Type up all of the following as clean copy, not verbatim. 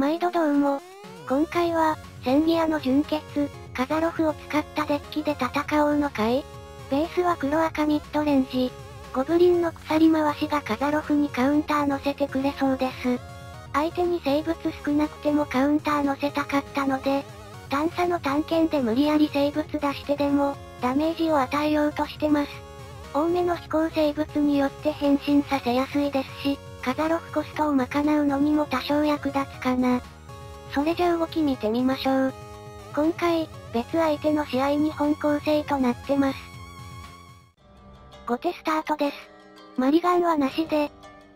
毎度どうも。今回は、戦ギアの純血、カザロフを使ったデッキで戦おうの回。ベースは黒赤ミッドレンジ。ゴブリンの鎖回しがカザロフにカウンター乗せてくれそうです。相手に生物少なくてもカウンター乗せたかったので、探査の探検で無理やり生物出してでも、ダメージを与えようとしてます。多めの飛行生物によって変身させやすいですし、カザロフコストを賄うのにも多少役立つかな。それじゃ動き見てみましょう。今回、別相手の試合2本構成となってます。後手スタートです。マリガンはなしで。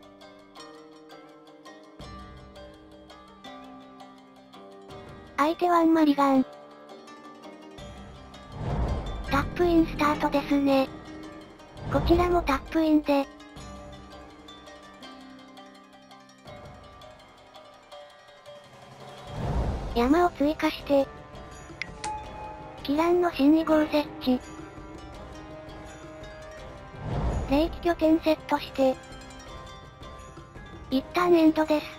相手はマリガン。タップインスタートですね。こちらもタップインで。山を追加して、キランの新2号設置。霊気拠点セットして、一旦エンドです。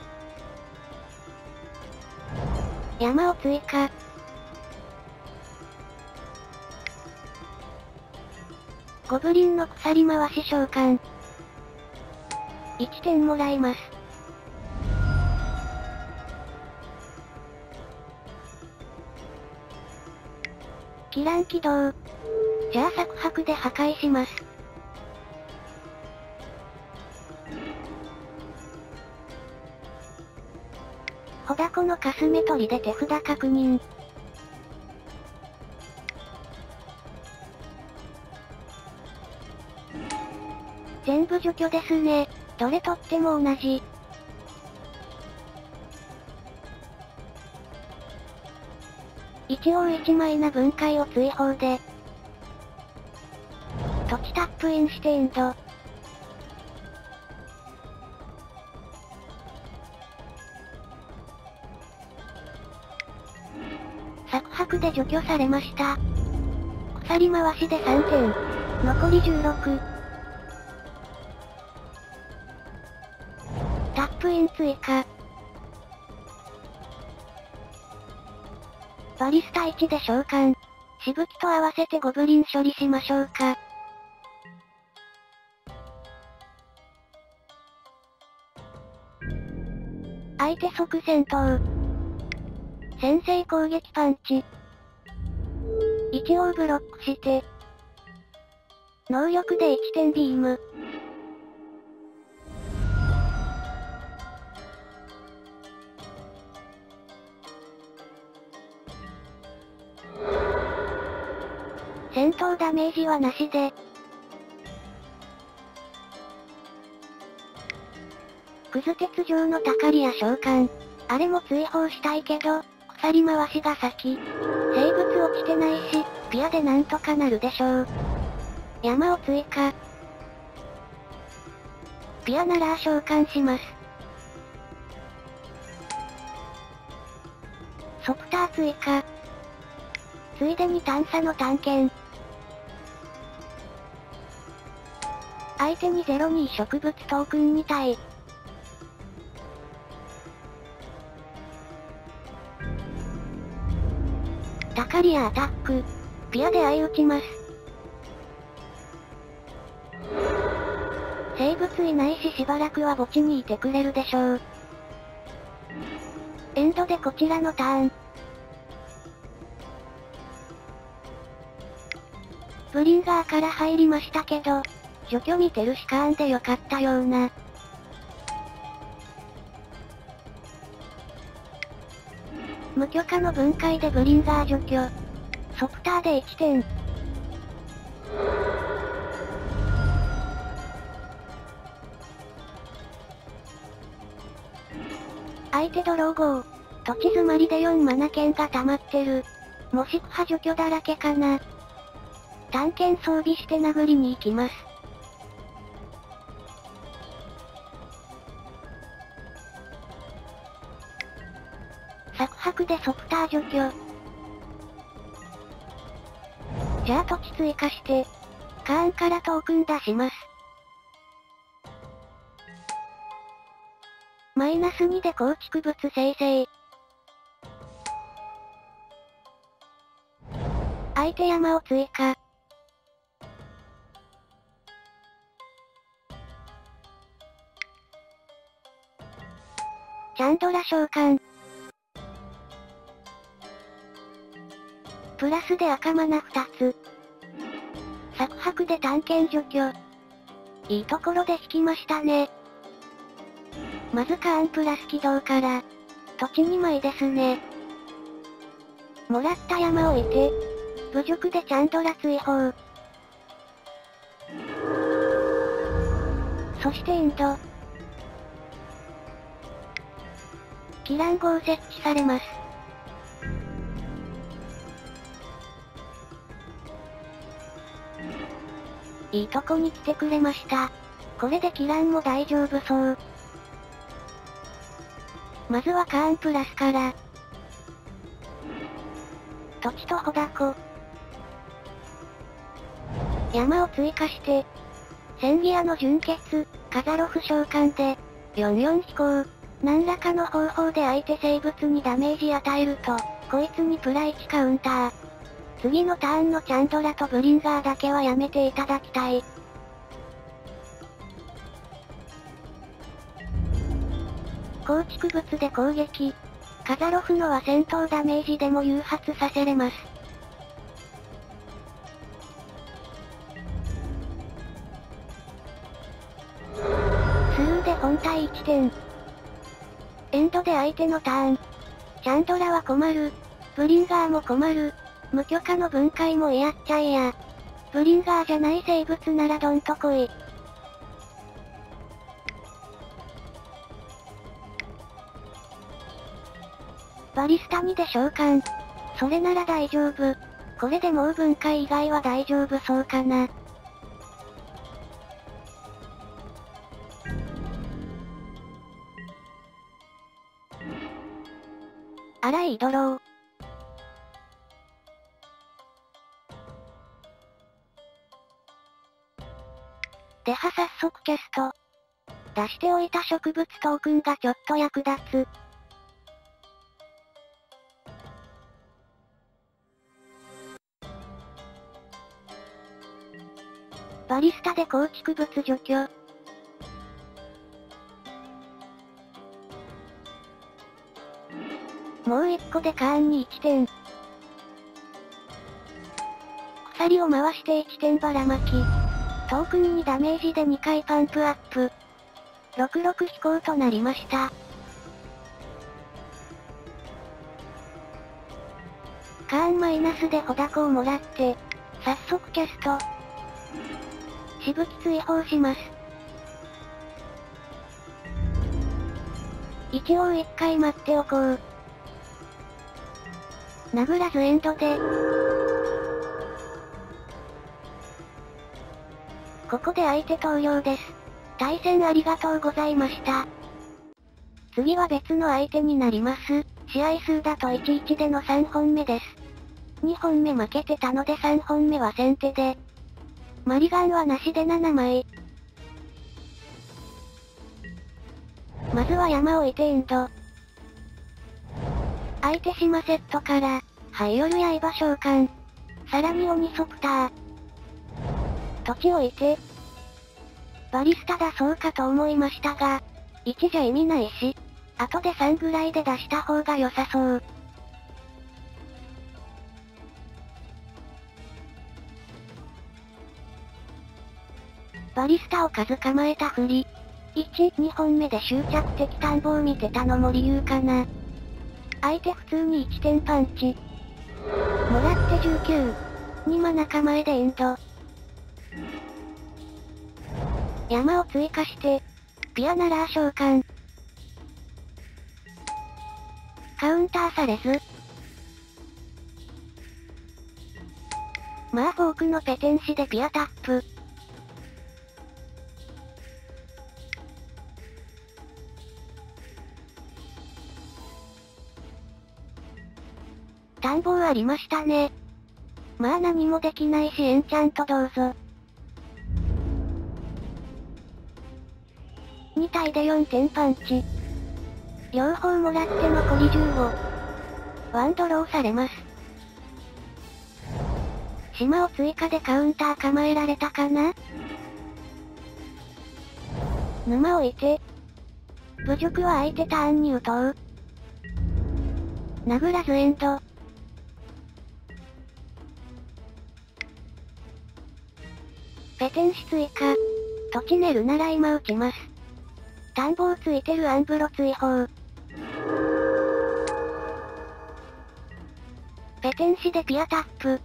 山を追加。ゴブリンの鎖回し召喚。1点もらいます。キラン起動。じゃあサクハクで破壊します。ホダコのカスメ取りで手札確認。全部除去ですね。どれ取っても同じ。一応1枚な分解を追放で。土地タップインしてエンド。サクハクで除去されました。鎖回しで3点。残り16。タップイン追加。バリスタ1で召喚。しぶきと合わせてゴブリン処理しましょうか。相手即戦闘。先制攻撃パンチ。一応ブロックして。能力で1点ビーム。戦闘ダメージはなしで。クズ鉄状のタカリア召喚。あれも追放したいけど、鎖回しが先。生物落ちてないし、ピアでなんとかなるでしょう。山を追加。ピアなら召喚します。ソプター追加。ついでに探査の探検。相手に02植物トークン2体。タカリアアタック。ピアで相打ちます。生物いないししばらくは墓地にいてくれるでしょう。エンドでこちらのターン。ブリンガーから入りましたけど、除去見てるしかんでよかったような。無許可の分解でブリンガー除去。ソプターで1点。相手ドロー号。土地詰まりで4マナ剣が溜まってる。もしくは除去だらけかな。探検装備して殴りに行きます。サクハクでソプター除去。じゃあ土地追加して、カーンからトークン出します。マイナス2で構築物生成。 相手山を追加。チャンドラ召喚。プラスで赤マナ2つ。サクハクで探検除去。いいところで引きましたね。まずカーンプラス起動から、土地2枚ですね。もらった山を置いて、侮辱でチャンドラ追放。そしてインド。キラン号設置されます。いいとこに来てくれました。これでキランも大丈夫そう。まずはカーンプラスから。土地とホダコ。山を追加して、センギアの純血、カザロフ召喚で、44飛行。何らかの方法で相手生物にダメージ与えると、こいつにプラ1カウンター。次のターンのチャンドラとブリンガーだけはやめていただきたい。構築物で攻撃。カザロフのは戦闘ダメージでも誘発させれます。スルーで本体1点。エンドで相手のターン。チャンドラは困る。ブリンガーも困る。無許可の分解もやっちゃえや。ブリンガーじゃない生物ならどんと来い。バリスタ2で召喚。それなら大丈夫。これでもう分解以外は大丈夫そうかな。荒いドロー。では早速キャスト。出しておいた植物トークンがちょっと役立つ。バリスタで構築物除去。もう1個でカーンに1点。鎖を回して1点ばらまき。トークンにダメージで2回パンプアップ。66飛行となりました。カーンマイナスでホダコをもらって、早速キャスト。しぶき追放します。一応1回待っておこう。殴らずエンドで。ここで相手投了です。対戦ありがとうございました。次は別の相手になります。試合数だと1-1での3本目です。2本目負けてたので3本目は先手で。マリガンはなしで7枚。まずは山を置いてエンド。相手島セットから、はい夜刃召喚。さらに鬼ソプター。土地置いて。バリスタだそうかと思いましたが、1じゃ意味ないし、後で3ぐらいで出した方が良さそう。バリスタを数構えたふり。1、2本目で終着的田んぼを見てたのも理由かな。相手普通に1点パンチ。もらって19。2マナ構えでエンド。山を追加して、ピアナラー召喚。カウンターされず。まあフォークのペテンシでピアタップ。田んぼありましたね。まあ何もできないしエンチャントどうぞ。2体で4点パンチ。両方もらって残り15。ワンドローされます。 島を追加でカウンター構えられたかな。沼を置いて。侮辱は相手ターンに打とう。殴らずエンド。ペテンシ追加。土地ネルなら今打ちます。田んぼをついてるアンブロ追放。ペテンシでピアタップ。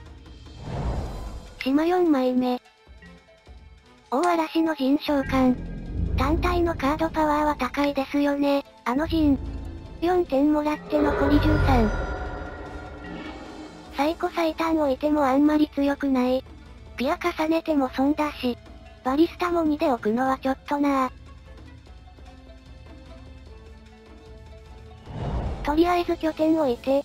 島4枚目。大嵐の陣召喚。単体のカードパワーは高いですよね、あの陣。4点もらって残り13。サイコ最短置いてもあんまり強くない。ピア重ねても損だし。バリスタも2で置くのはちょっとなぁ。とりあえず拠点置いて。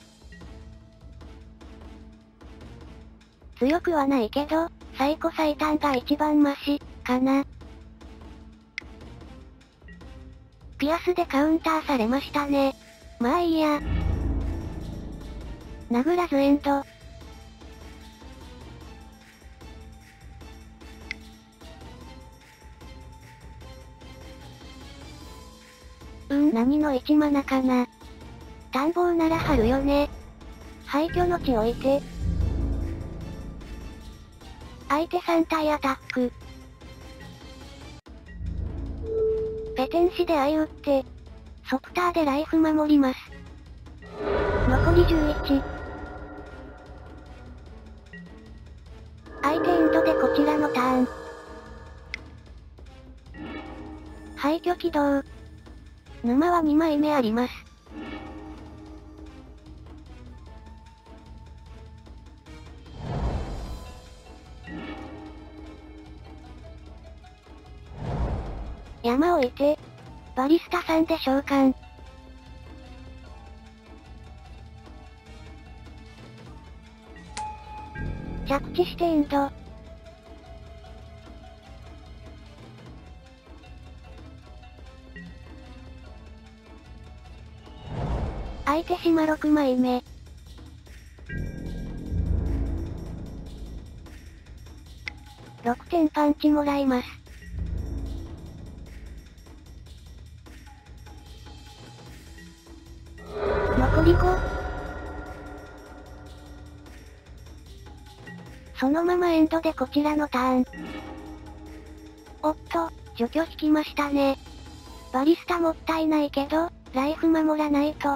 強くはないけど、サイコ最短が一番マシ、かな。ピアスでカウンターされましたね。まあいいや。殴らずエンド。何の1マナかな。田んぼなら張るよね。廃墟の地置いて。相手3体アタック。ペテンシで相打って。ソプターでライフ守ります。残り11。相手エンドでこちらのターン。廃墟起動。沼は2枚目あります。山を置いて、バリスタさんで召喚。着地してエンド。相手島6枚目。6点パンチもらいます。残り5。そのままエンドでこちらのターン。おっと、除去引きましたね。バリスタもったいないけど、ライフ守らないと。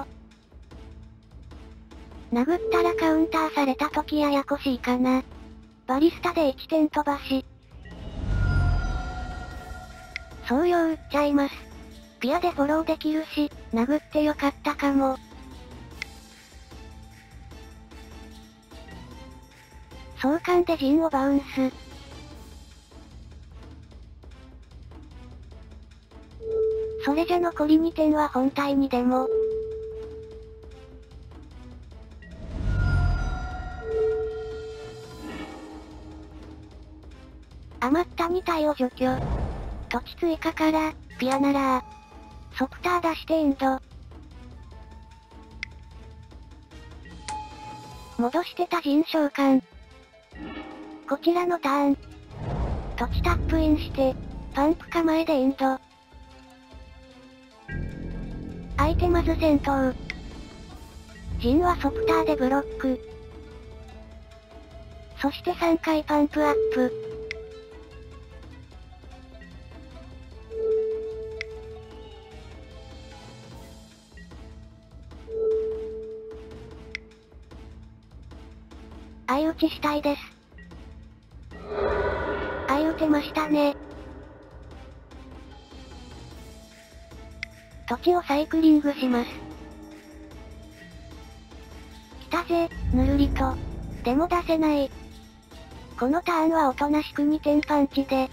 殴ったらカウンターされた時ややこしいかな。バリスタで1点飛ばし。総用打っちゃいます。ピアでフォローできるし、殴ってよかったかも。召喚で陣をバウンス。それじゃ残り2点は本体にでも。余った2体を除去。土地追加から、ピアならソプター出してエンド。戻してた陣召喚。こちらのターン。土地タップインして、パンプ構えでエンド。相手まず戦闘。陣はソプターでブロック。そして3回パンプアップ。相打ちしたいです。相打てましたね。土地をサイクリングします。来たぜ、ぬるりと。でも出せない。このターンはおとなしく2点パンチで。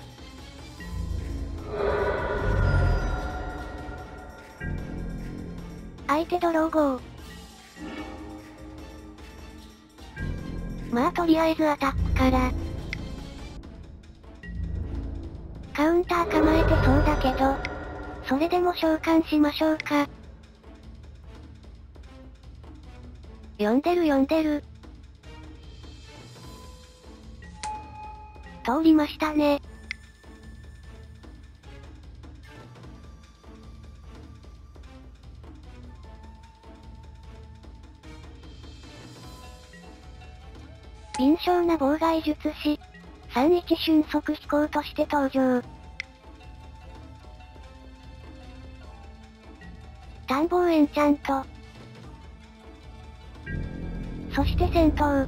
相手ドローゴー。まあとりあえずアタックから。カウンター構えてそうだけど、それでも召喚しましょうか。読んでる。 通りましたね。敏捷な妨害術師。31瞬速飛行として登場。探訪エンチャント。そして戦闘。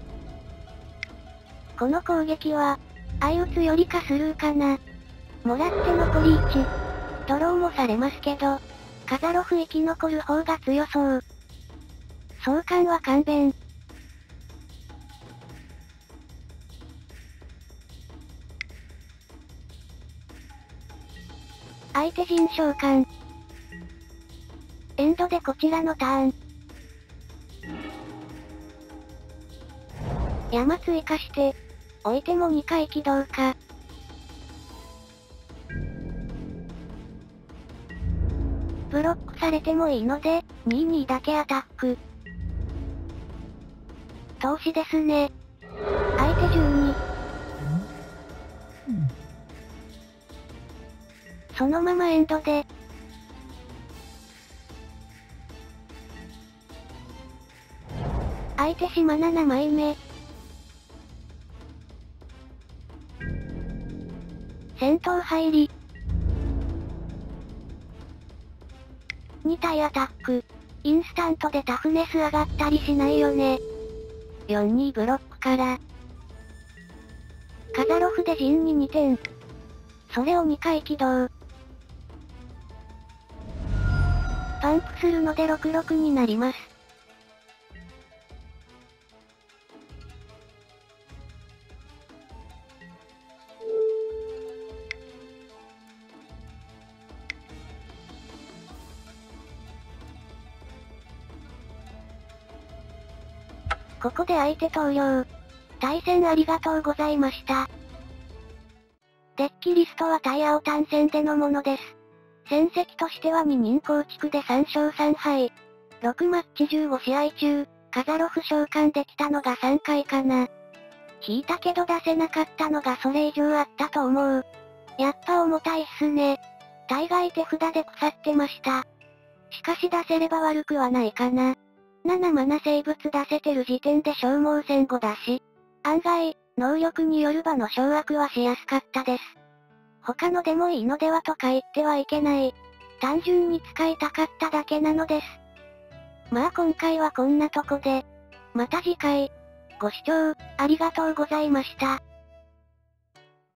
この攻撃は、相打つよりかスルーかな。もらって残り1。ドローもされますけど、カザロフ生き残る方が強そう。相関は勘弁。相手陣召喚。エンドでこちらのターン。山追加して、置いても2回起動か。ブロックされてもいいので、2-2だけアタック。投資ですね。相手12。そのままエンドで。相手島7枚目。戦闘入り。2体アタック。インスタントでタフネス上がったりしないよね。4-2ブロックから。カザロフで陣に2点。それを2回起動。パンプするので6-6になります。ここで相手投了。対戦ありがとうございました。デッキリストは対青単戦でのものです。戦績としては2人構築で3勝3敗。6マッチ15試合中、カザロフ召喚できたのが3回かな。引いたけど出せなかったのがそれ以上あったと思う。やっぱ重たいっすね。大概手札で腐ってました。しかし出せれば悪くはないかな。7マナ生物出せてる時点で消耗15だし。案外、能力による場の掌握はしやすかったです。他のでもいいのではとか言ってはいけない。単純に使いたかっただけなのです。まあ今回はこんなとこで。また次回。ご視聴、ありがとうございました。